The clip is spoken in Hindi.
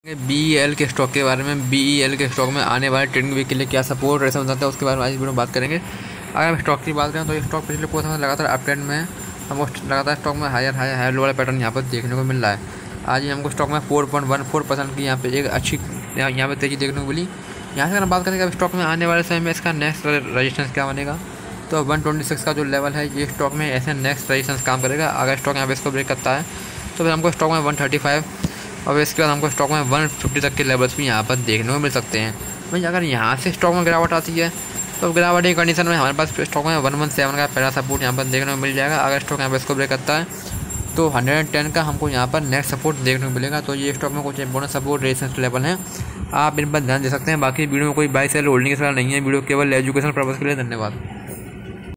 BEL के स्टॉक के बारे में। BEL के स्टॉक में आने वाले ट्रेडिंग वीक के लिए क्या सपोर्ट रेशन बताता है उसके बारे में आज वीडियो में बात करेंगे। अगर हम स्टॉक की बात करें तो ये स्टॉक पिछले कुछ समय लगातार अप ट्रेंड में है। हमको लगातार स्टॉक में हायर लो वाला पैटर्न यहाँ पर देखने को मिल रहा है। आज ही हमको स्टॉक में 4.14% की यहाँ पे एक अच्छी यहाँ पे तेज़ी देखने को मिली। यहाँ से अगर हम बात करें कि स्टॉक में आने वाले समय में इसका नेक्स्ट रजिस्टेंस क्या बनेगा, तो 126 का जो लेवल है ये स्टॉक में ऐसे नेक्स्ट रजिस्टेंस काम करेगा। अगर स्टॉक यहाँ पे इसको ब्रेक करता है तो फिर हमको स्टॉक में 135 और इसके बाद हमको स्टॉक में 150 तक के लेवल्स भी यहाँ पर देखने को मिल सकते हैं। भाई अगर यहाँ से स्टॉक में गिरावट आती है तो गिरावट की कंडीशन में हमारे पास स्टॉक में 117 का पहला सपोर्ट यहाँ पर देखने को मिल जाएगा। अगर स्टॉक यहाँ पर इसको ब्रेक करता है तो 110 का हमको यहाँ पर नेक्स्ट सपोर्ट देखने को मिलेगा। तो ये स्टॉक में कुछ इंपॉर्टेंट सपोर्ट रेजिस्टेंस लेवल हैं, आप इन पर ध्यान दे सकते हैं। बाकी वीडियो में कोई बाय सेल होल्डिंग की सलाह नहीं है, वीडियो केवल एजुकेशन पर्पज़ के लिए। धन्यवाद।